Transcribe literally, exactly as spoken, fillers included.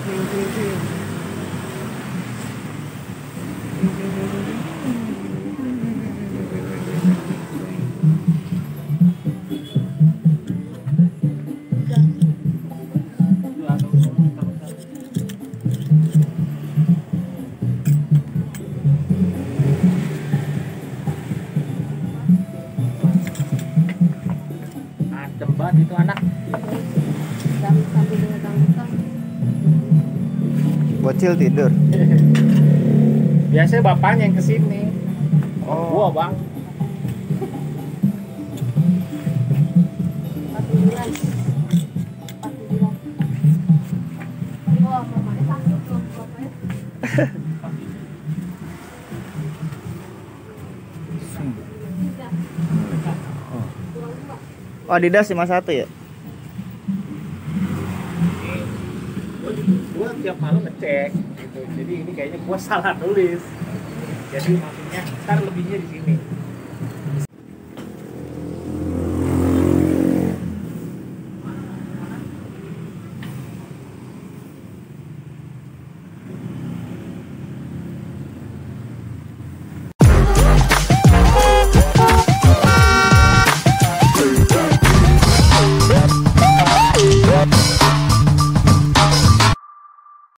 Itu anak bocil tidur. Biasanya bapaknya yang kesini. Oh, gua bang. Oh, Adidas lima puluh satu ya? Gua tiap malam ngecek gitu. Jadi ini kayaknya gua salah tulis. Jadi maksudnya ntar lebihnya di sini.